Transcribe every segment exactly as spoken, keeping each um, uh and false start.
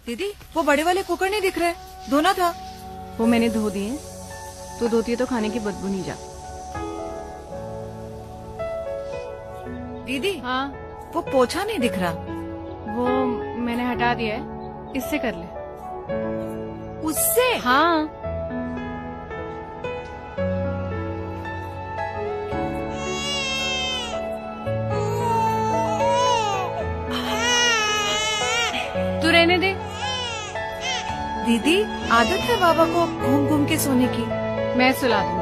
दीदी वो बड़े वाले कुकर नहीं दिख रहे, धोना था। वो मैंने धो दिए। तो धोती है तो खाने की बदबू नहीं जाती। दीदी हाँ वो पोछा नहीं दिख रहा। वो मैंने हटा दिया है, इससे कर ले। उससे? हाँ तू रहने दे। दीदी आदत है बाबा को घूम घूम के सोने की। मैं सुला दूंगी।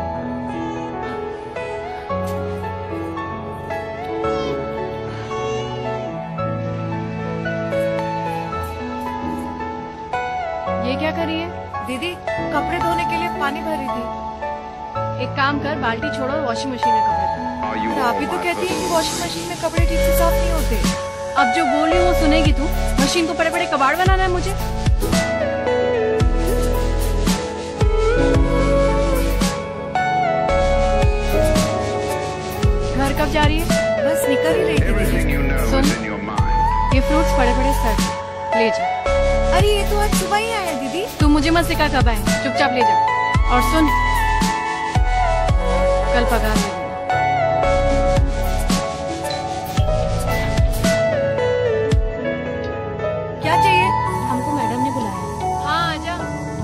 ये क्या कर रही है? दीदी कपड़े धोने के लिए पानी भरी थी। एक काम कर, बाल्टी छोड़ो, वॉशिंग मशीन में कपड़े धो। आप ही तो कहती है कि वॉशिंग मशीन में कपड़े ठीक से साफ नहीं होते। अब जो बोल रही हूँ वो सुनेगी तू? मशीन को पड़े पड़े कबाड़ बनाना है मुझे? घर कब जा रही है? बस निकल ही रही थी। सुन, ये फ्रूट्स पड़े पड़े सर ले जा। अरे ये तो आज सुबह ही आया दीदी। तू मुझे मत सिखा कब आए, चुपचाप ले जा। और सुन, कल पगार ले। क्या चाहिए? हमको मैडम ने बुलाया। हाँ आजा।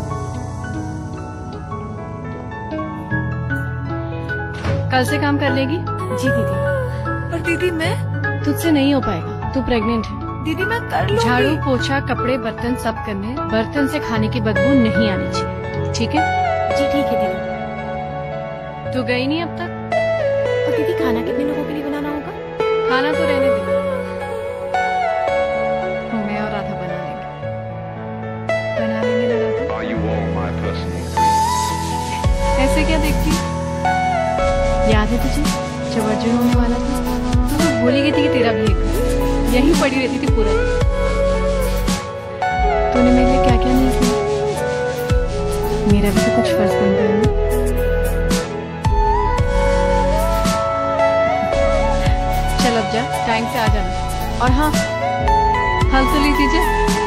कल से काम कर लेगी? जी दीदी। पर दीदी मैं? तुझसे नहीं हो पाएगा, तू प्रेग्नेंट है। दीदी मैं कर लूंगी। झाड़ू पोछा कपड़े बर्तन सब करने, बर्तन से खाने की बदबू नहीं आनी चाहिए, ठीक है? जी ठीक है दीदी। तू गई नहीं अब तक? और दीदी खाना कितने लोगों के लिए बनाना होगा? खाना तो रहने दे, मैं और राधा बना लेंगे। बनाने में लगा था। ऐसे क्या देखती? याद है तुझे जब अर्जुन होने वाला था तो तू भूली गई थी कि तेरा भी एक यहीं पड़ी रहती थी पूरा। तूने मेरे लिए क्या क्या नहीं किया? मेरा भी तो कुछ फर्ज बनता है ना। चल अब जा, टाइम से आ जाना। और हाँ, हल तो ली दीजिए।